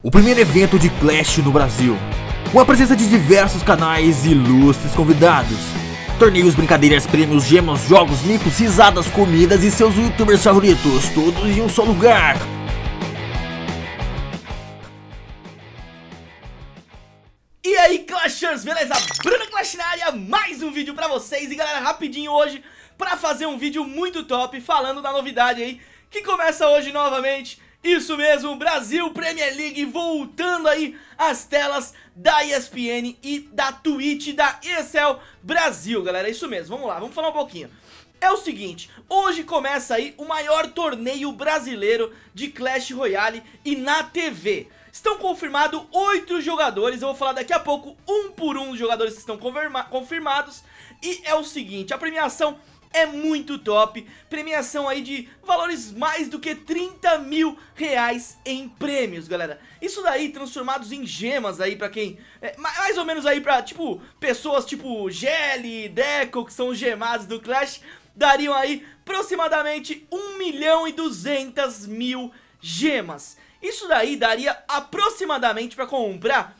O primeiro evento de Clash no Brasil, com a presença de diversos canais e ilustres convidados, torneios, brincadeiras, prêmios, gemas, jogos, micos, risadas, comidas e seus youtubers favoritos, todos em um só lugar. E aí, Clashers, beleza? Bruno Clash na área, mais um vídeo pra vocês. E galera, rapidinho hoje pra fazer um vídeo muito top, falando da novidade aí que começa hoje novamente. Isso mesmo, Brasil Premier League voltando aí às telas da ESPN e da Twitch da ESL Brasil, galera, isso mesmo, vamos lá, vamos falar um pouquinho. É o seguinte, hoje começa aí o maior torneio brasileiro de Clash Royale e na TV. Estão confirmados 8 jogadores, eu vou falar daqui a pouco um por um dos jogadores que estão confirmados. E é o seguinte, a premiação é muito top, premiação aí de valores mais do que 30 mil reais em prêmios, galera. Isso daí transformados em gemas aí pra quem, mais ou menos aí pra, tipo, pessoas tipo Gelli, Deco, que são os gemados do Clash, dariam aí aproximadamente 1.200.000 gemas. Isso daí daria aproximadamente pra comprar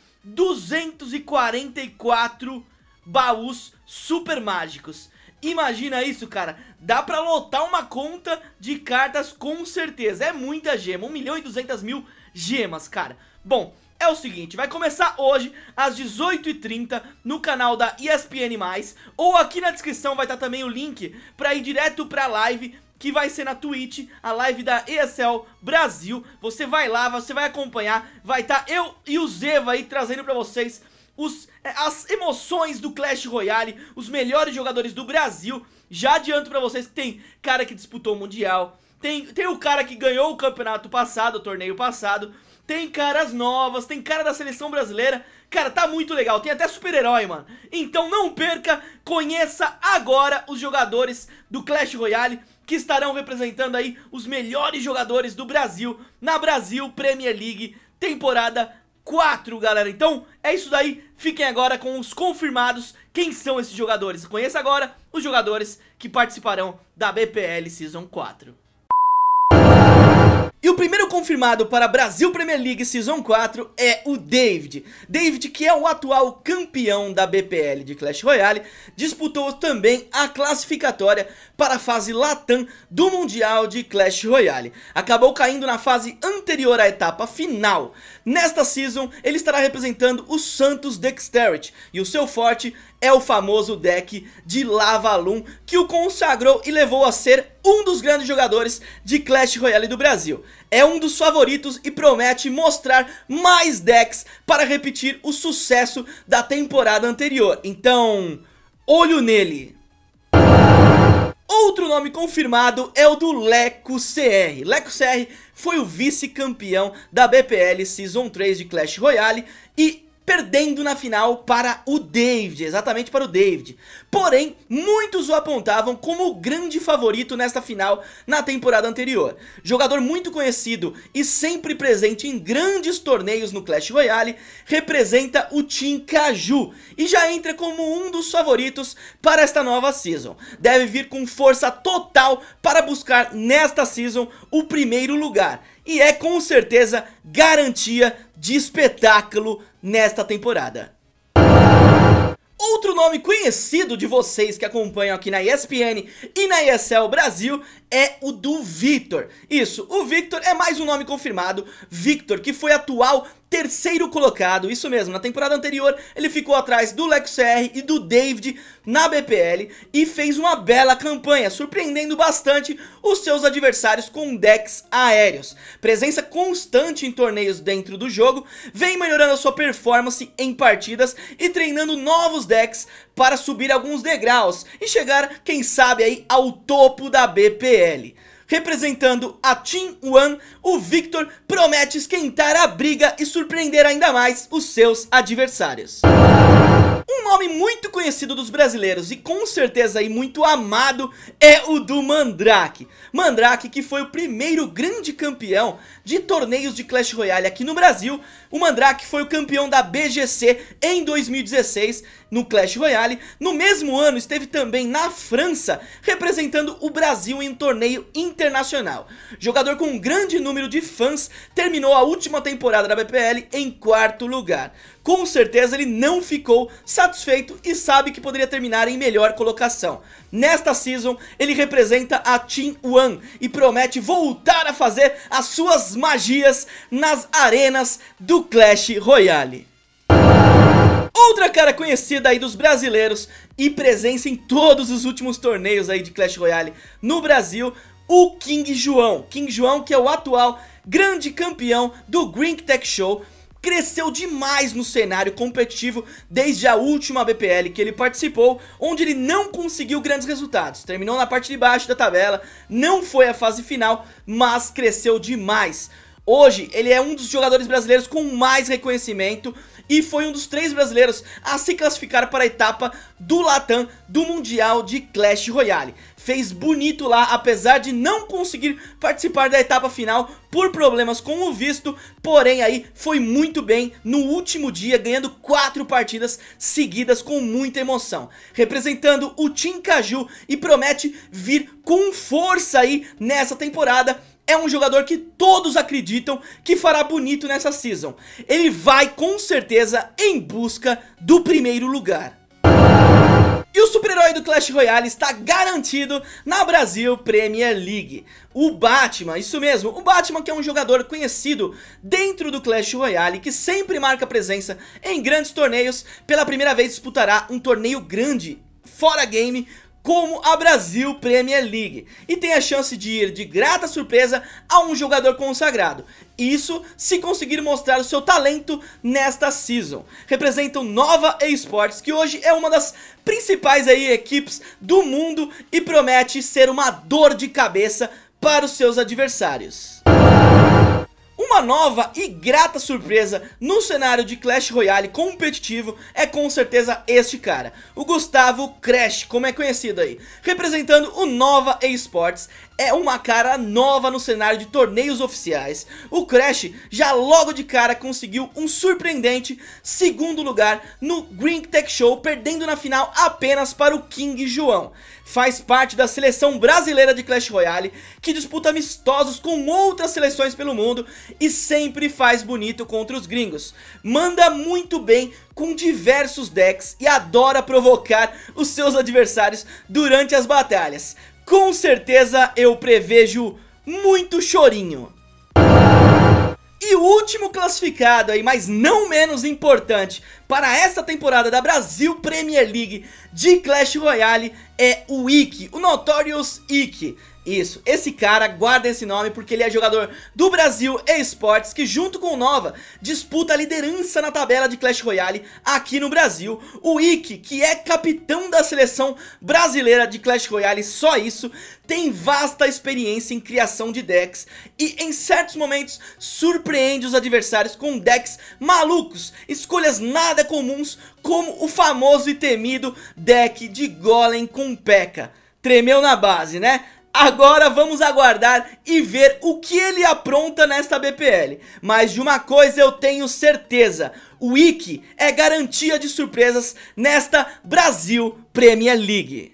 244 baús super mágicos. Imagina isso, cara, dá pra lotar uma conta de cartas com certeza, é muita gema, 1.200.000 gemas, cara. Bom, é o seguinte, vai começar hoje às 18h30 no canal da ESPN+, ou aqui na descrição vai estar também o link pra ir direto pra live, que vai ser na Twitch, a live da ESL Brasil. Você vai lá, você vai acompanhar, vai estar eu e o Zeva aí trazendo pra vocês as emoções do Clash Royale, os melhores jogadores do Brasil. Já adianto pra vocês que tem cara que disputou o Mundial, tem o cara que ganhou o campeonato passado, o torneio passado, tem caras novas, tem cara da seleção brasileira. Cara, tá muito legal, tem até super-herói, mano. Então não perca, conheça agora os jogadores do Clash Royale que estarão representando aí os melhores jogadores do Brasil na Brasil Premier League temporada 4, galera. Então é isso daí, fiquem agora com os confirmados. Quem são esses jogadores? Conheça agora os jogadores que participarão da BPL Season 4. E o primeiro confirmado para Brasil Premier League Season 4 é o David. David, que é o atual campeão da BPL de Clash Royale, disputou também a classificatória para a fase Latam do Mundial de Clash Royale. Acabou caindo na fase anterior à etapa final. Nesta Season, ele estará representando o Santos Dexterity, e o seu forte é o famoso deck de Lava Loon, que o consagrou e levou a ser um dos grandes jogadores de Clash Royale do Brasil. É um dos favoritos e promete mostrar mais decks para repetir o sucesso da temporada anterior. Então, olho nele! Outro nome confirmado é o do Leco CR. Leco CR foi o vice-campeão da BPL Season 3 de Clash Royale e perdendo na final para o David, exatamente para o David. Porém, muitos o apontavam como o grande favorito nesta final na temporada anterior. Jogador muito conhecido e sempre presente em grandes torneios no Clash Royale, representa o Team Caju e já entra como um dos favoritos para esta nova Season. Deve vir com força total para buscar nesta Season o primeiro lugar. E é com certeza garantia de espetáculo nesta temporada. Outro nome conhecido de vocês que acompanham aqui na ESPN e na ESL Brasil é o do Victor. Isso, o Victor é mais um nome confirmado. Victor, que foi atual terceiro colocado, isso mesmo, na temporada anterior ele ficou atrás do Leco CR e do David na BPL e fez uma bela campanha, surpreendendo bastante os seus adversários com decks aéreos. Presença constante em torneios dentro do jogo, vem melhorando a sua performance em partidas e treinando novos decks para subir alguns degraus e chegar, quem sabe, aí ao topo da BPL. Representando a Team One, o Victor promete esquentar a briga e surpreender ainda mais os seus adversários. Um nome muito conhecido dos brasileiros e com certeza aí muito amado é o do Mandrake. Mandrake, que foi o primeiro grande campeão de torneios de Clash Royale aqui no Brasil. O Mandrake foi o campeão da BGC em 2016 no Clash Royale. No mesmo ano esteve também na França, representando o Brasil em um torneio internacional. Jogador com um grande número de fãs, terminou a última temporada da BPL em 4º lugar. Com certeza ele não ficou satisfeito e sabe que poderia terminar em melhor colocação. Nesta season ele representa a Team One e promete voltar a fazer as suas magias nas arenas do Clash Royale. Outra cara conhecida aí dos brasileiros e presença em todos os últimos torneios aí de Clash Royale no Brasil, o King João. King João, que é o atual grande campeão do Grink Tech Show, cresceu demais no cenário competitivo desde a última BPL que ele participou, onde ele não conseguiu grandes resultados. Terminou na parte de baixo da tabela, não foi à fase final, mas cresceu demais. Hoje ele é um dos jogadores brasileiros com mais reconhecimento e foi um dos 3 brasileiros a se classificar para a etapa do Latam do Mundial de Clash Royale. Fez bonito lá, apesar de não conseguir participar da etapa final por problemas com o visto, porém aí foi muito bem no último dia, ganhando 4 partidas seguidas com muita emoção, representando o Team Caju e promete vir com força aí nessa temporada. É um jogador que todos acreditam que fará bonito nessa season. Ele vai com certeza em busca do 1º lugar. E o super-herói do Clash Royale está garantido na Brasil Premier League. O Batman, isso mesmo, o Batman, que é um jogador conhecido dentro do Clash Royale, que sempre marca presença em grandes torneios, pela primeira vez disputará um torneio grande, fora game, como a Brasil Premier League, e tem a chance de ir de grata surpresa a um jogador consagrado. Isso se conseguir mostrar o seu talento nesta season. Representam Nova Esports, que hoje é uma das principais aí equipes do mundo e promete ser uma dor de cabeça para os seus adversários. Uma nova e grata surpresa no cenário de Clash Royale competitivo é com certeza este cara, o Gustavo Crash, como é conhecido aí, representando o Nova Esports. É uma cara nova no cenário de torneios oficiais. O Crash já logo de cara conseguiu um surpreendente 2º lugar no Grink Tech Show, perdendo na final apenas para o King João. Faz parte da seleção brasileira de Clash Royale, que disputa amistosos com outras seleções pelo mundo e sempre faz bonito contra os gringos. Manda muito bem com diversos decks e adora provocar os seus adversários durante as batalhas. Com certeza eu prevejo muito chorinho. E o último classificado aí, mas não menos importante para esta temporada da Brasil Premier League de Clash Royale, é o Ikki, o Notorious Ikki. Isso, esse cara, guarda esse nome porque ele é jogador do Brasil Esports, que junto com o Nova disputa a liderança na tabela de Clash Royale aqui no Brasil. O Ikki, que é capitão da seleção brasileira de Clash Royale, só isso, tem vasta experiência em criação de decks e em certos momentos surpreende os adversários com decks malucos, escolhas nada comuns, como o famoso e temido deck de Golem com P.E.K.K.A. Tremeu na base, né? Agora vamos aguardar e ver o que ele apronta nesta BPL. Mas de uma coisa eu tenho certeza: o Ikki é garantia de surpresas nesta Brasil Premier League.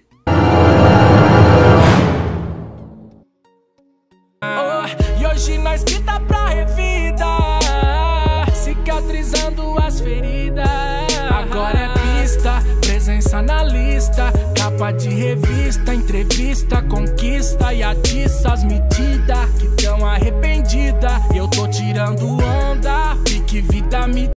E hoje nós que tá pra revida, cicatrizando as feridas. Agora é pista, presença na lista, capa de revista, entrevista, conquista e atiça as medidas que tão arrependida. Eu tô tirando onda, pique vida me